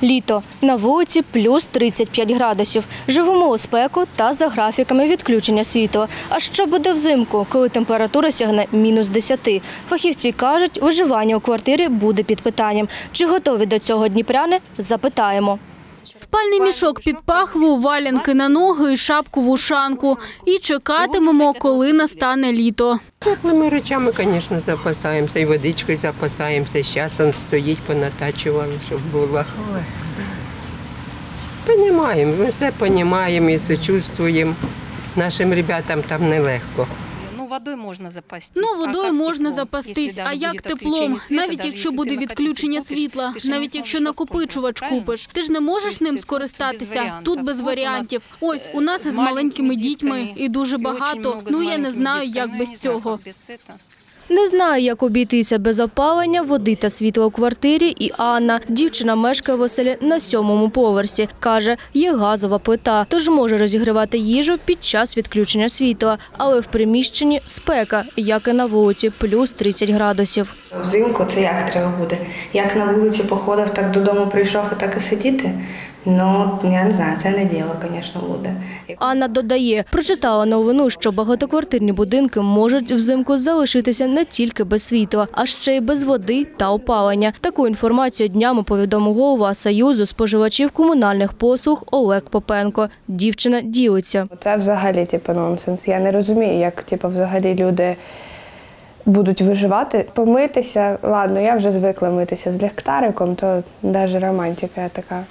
Літо. На вулиці плюс 35 градусів. Живемо у спеку та за графіками відключення світла. А що буде взимку, коли температура сягне мінус 10? Фахівці кажуть, виживання у квартирі буде під питанням. Чи готові до цього дніпряни? Запитаємо. Спальний мішок під пахву, валянки на ноги і шапку в ушанку. І чекатимемо, коли настане літо. Теплими речами, звісно, запасаємося, і водичкою запасаємося, з часом стоїть, понатачували, щоб було. Понімаємо, ми все понімаємо і сочувствуємо. Нашим ребятам там нелегко. Водою можна запастись. Водою можна запастись, а як теплом? Навіть якщо буде відключення світла, навіть якщо накопичувач купиш, ти ж не можеш ним скористатися. Тут без варіантів. Ось, у нас з маленькими дітьми і дуже багато. Я не знаю, як без цього. Не знає, як обійтися без опалення, води та світла у квартирі і Анна. Дівчина мешкає в оселі на 7-му поверсі. Каже, є газова плита, тож може розігрівати їжу під час відключення світла. Але в приміщенні спека, як і на вулиці, плюс 30 градусів. Взимку це як треба буде? Як на вулиці походив, так додому прийшов і так і сидіти? Я не знаю, це не діло, звісно, буде. Анна додає, прочитала новину, що багатоквартирні будинки можуть взимку залишитися не тільки без світла, а ще й без води та опалення. Таку інформацію днями повідомив голова Союзу споживачів комунальних послуг Олег Попенко. Дівчина ділиться. Це взагалі нонсенс. Я не розумію, як взагалі люди будуть виживати. Помитися, ладно, я вже звикла митися з ліхтариком, то навіть романтика така.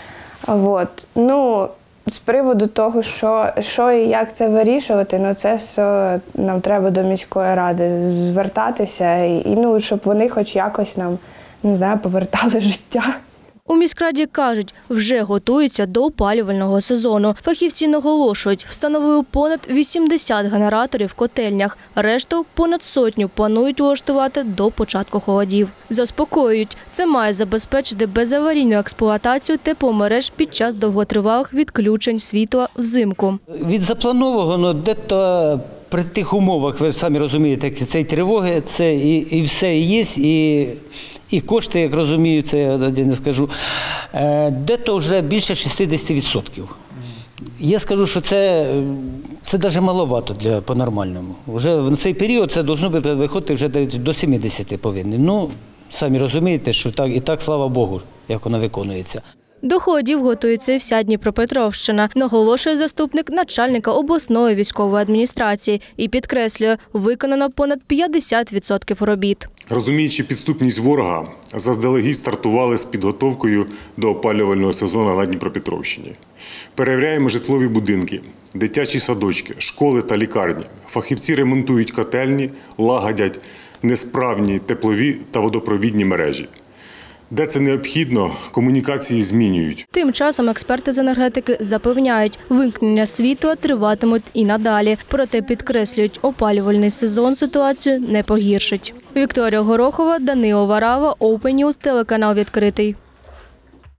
З приводу того, що і як це вирішувати, це все нам треба до міської ради звертатися, і щоб вони хоч якось нам, повертали життя. У міськраді кажуть, вже готуються до опалювального сезону. Фахівці наголошують, встановили понад 80 генераторів в котельнях. Решту понад 100 планують влаштувати до початку холодів. Заспокоюють, це має забезпечити безаварійну експлуатацію тепломереж під час довготривалих відключень світла взимку. Від запланованого, де-то при тих умовах, ви самі розумієте, цієї тривоги, це і все є, і кошти, як розумію, це я не скажу, де-то вже більше 60%. Я скажу, що це навіть маловато по-нормальному. Вже в цей період це повинно виходити вже до 70 повинні. Самі розумієте, що і так, слава Богу, як воно виконується. До холодів готується і вся Дніпропетровщина, наголошує заступник начальника обласної військової адміністрації і підкреслює, виконано понад 50% робіт. Розуміючи підступність ворога, заздалегідь стартували з підготовкою до опалювального сезону на Дніпропетровщині. Перевіряємо житлові будинки, дитячі садочки, школи та лікарні. Фахівці ремонтують котельні, лагодять несправні теплові та водопровідні мережі. Де це необхідно, комунікації змінюють. Тим часом експерти з енергетики запевняють, вимкнення світла триватимуть і надалі. Проте підкреслюють, опалювальний сезон ситуацію не погіршить. Вікторія Горохова, Данило Варава, Open News, телеканал «Відкритий».